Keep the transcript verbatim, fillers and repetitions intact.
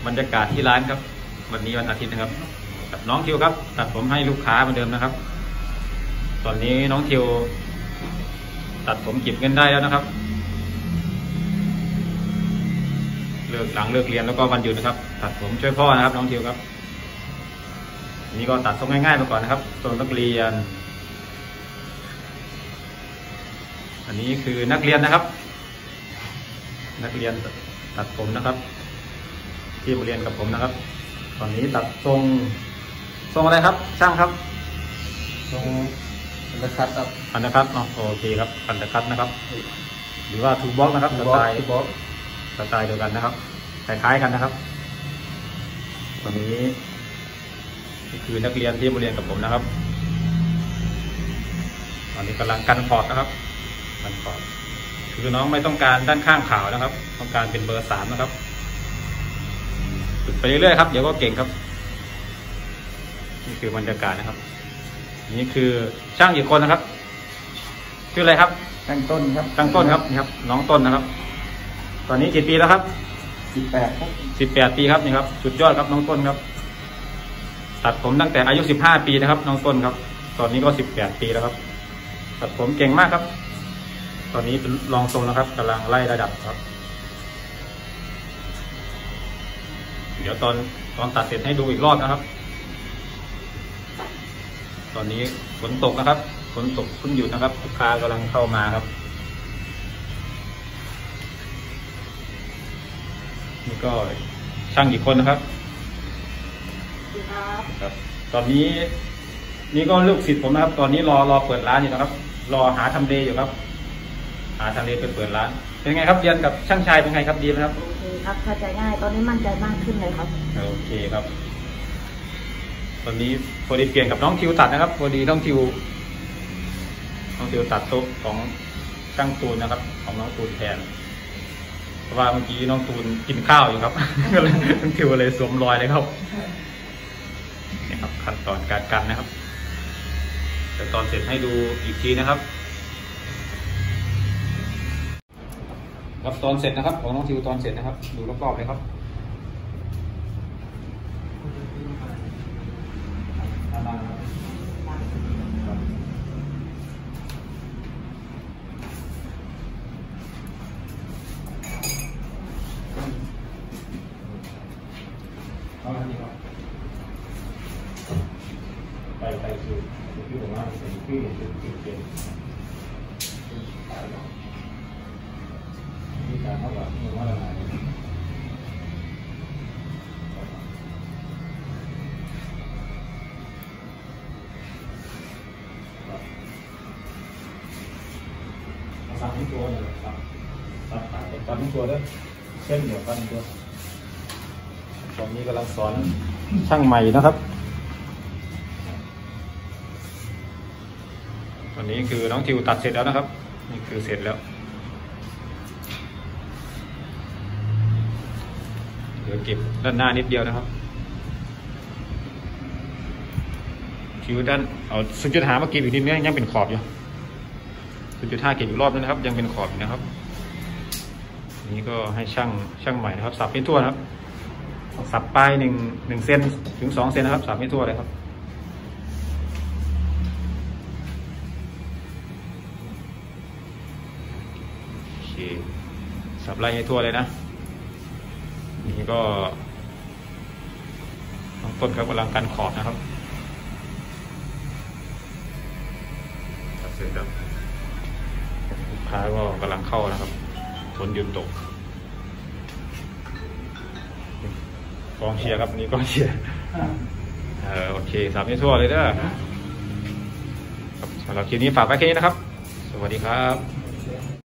บรรยากาศที่ร้านครับวันนี้วันอาทิตย์นะครับกับน้องทิวครับตัดผมให้ลูกค้าเหมือนเดิมนะครับ ตอนนี้น้องทิวตัดผมเก็บเงินได้แล้วนะครับเลิกหลังเลิกเรียนแล้วก็วันหยุดนะครับตัดผมช่วยพ่อนะครับน้องทิวครับนี่ก็ตัดทรงง่ายๆไปก่อนนะครับทรงนักเรียนอันนี้คือนักเรียนนะครับนักเรียนตัดผมนะครับที่มาเรียนกับผมนะครับตอนนี้ตัดทรงทรงอะไรครับช่างครับทรงอันดับคัตครับอันดับคัตเนาะโอเคครับอันดับคัตนะครับหรือว่าทูบ็อกนะครับสไตล์ทูบ็อกสไตล์เดียวกันนะครับคล้ายๆกันนะครับตอนนี้คือนักเรียนที่มาเรียนกับผมนะครับตอนนี้กำลังกันขอบนะครับกันขอบคือน้องไม่ต้องการด้านข้างขาวนะครับต้องการเป็นเบอร์สามนะครับฝึกไปเรื่อยๆครับเดี๋ยวก็เก่งครับนี่คือบรรยากาศนะครับนี่คือช่างอีกคนนะครับชื่ออะไรครับช่างต้นครับช่างต้นครับนี่ครับน้องต้นนะครับตอนนี้กี่ปีแล้วครับสิบแปดครับสิบแปดปีครับนี่ครับสุดยอดครับน้องต้นครับตัดผมตั้งแต่อายุสิบห้าปีนะครับน้องต้นครับตอนนี้ก็สิบแปดปีแล้วครับตัดผมเก่งมากครับตอนนี้เป็นรองทรงนะครับกำลังไล่ระดับครับเดี๋ยวตอนตอนตัดเสร็จให้ดูอีกรอบนะครับตอนนี้ฝนตกนะครับฝนตกเพิ่งหยุดนะครับลูกค้ากำลังเข้ามาครับนี่ก็ช่างอีกคนนะครับครับตอนนี้นี่ก็ลูกศิษย์ผมนะครับตอนนี้รอรอเปิดร้านอยู่นะครับรอหาทำเลอยู่ครับหาทำเลไปเปิดร้านเป็นไงครับเรียนกับช่างชายเป็นไงครับดีไหมครับโอเคครับเข้าใจง่ายตอนนี้มั่นใจมากขึ้นเลยครับโอเคครับตอนนี้พอดีเปลี่ยนกับน้องทิวตัดนะครับพอดีน้องทิวน้องทิวตัดโต๊ะของช่างตูนนะครับของน้องตูนแทนเพราะว่าเมื่อกี้น้องตูนกินข้าวอยู่ครับก็เลยน้องทิวเลยสวมรอยเลยครับนี่ครับขั้นตอนการกันนะครับเดี๋ยวตอนเสร็จให้ดูอีกทีนะครับครับตอนเสร็จนะครับของน้องทิวตอนเสร็จนะครับดูรอบๆเลยครับไปไปสู่ที่ผมว่าเป็นที่จุดจุดเด่นที่การเท่ากับมันว่าอะไรตัดทั้งตัวเลยครับตัดตัดตัดทั้งตัวด้วยเส้นเดียวกันตัวตอนนี้กำลังสอนช่างใหม่นะครับตอนนี้คือน้องทิวตัดเสร็จแล้วนะครับนี่คือเสร็จแล้วเดี๋ยวเก็บด้านหน้านิดเดียวนะครับทิวด้านเอาศูนย์จุดห้ามาเก็บอีกนิดนึงยังเป็นขอบอยู่ศูนย์จุดห้าเก็บอีกรอบนึงนะครับยังเป็นขอบอยู่นะครับนี่ก็ให้ช่างช่างใหม่นะครับสับให้ทั่วนะครับสับปลายหนึ่งหนึ่งเซนถึงสองเซนนะครับสับให้ทั่วเลยครับโอเคสับไล่ให้ทั่วเลยนะนี่ก็น้องต้นครับกำลังกันขอบนะครับเสร็จแล้วลูกค้าก็กำลังเข้านะครับฝนหยุดตกกองเชียร์ครับนี่กองเชียร์เออโอเคสับให้ทั่วเลยเด้อสำหรับคลิปนี้ฝากไว้แค่นี้นะครับสวัสดีครับ